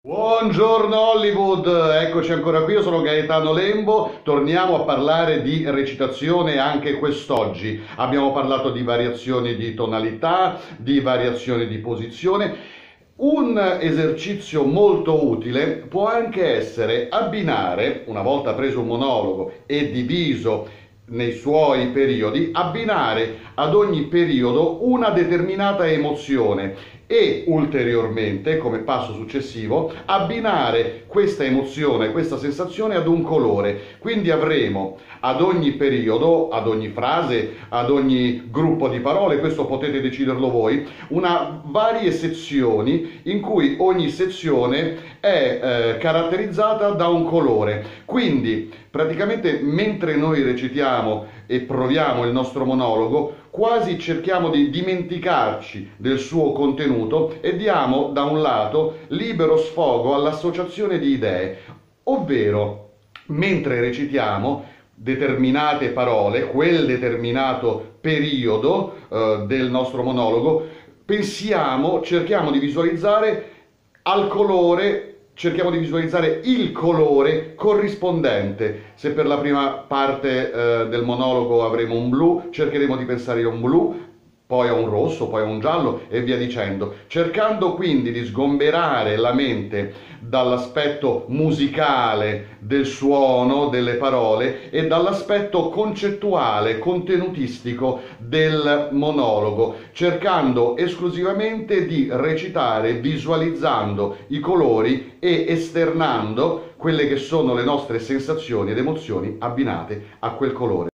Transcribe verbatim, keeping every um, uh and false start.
Buongiorno Hollywood, eccoci ancora qui, io sono Gaetano Lembo, torniamo a parlare di recitazione anche quest'oggi. Abbiamo parlato di variazioni di tonalità, di variazioni di posizione. Un esercizio molto utile può anche essere abbinare, una volta preso un monologo e diviso nei suoi periodi, abbinare ad ogni periodo una determinata emozione e ulteriormente, come passo successivo, abbinare questa emozione, questa sensazione ad un colore. Quindi avremo ad ogni periodo, ad ogni frase, ad ogni gruppo di parole, questo potete deciderlo voi, una varie sezioni in cui ogni sezione è eh, caratterizzata da un colore. Quindi praticamente mentre noi recitiamo e proviamo il nostro monologo, quasi cerchiamo di dimenticarci del suo contenuto e diamo da un lato libero sfogo all'associazione di idee, ovvero mentre recitiamo determinate parole, quel determinato periodo eh, del nostro monologo, pensiamo, cerchiamo di visualizzare al colore cerchiamo di visualizzare il colore corrispondente. Se per la prima parte eh, del monologo avremo un blu, cercheremo di pensare a un blu, poi a un rosso, poi a un giallo e via dicendo, cercando quindi di sgomberare la mente dall'aspetto musicale del suono, delle parole e dall'aspetto concettuale, contenutistico del monologo, cercando esclusivamente di recitare visualizzando i colori e esternando quelle che sono le nostre sensazioni ed emozioni abbinate a quel colore.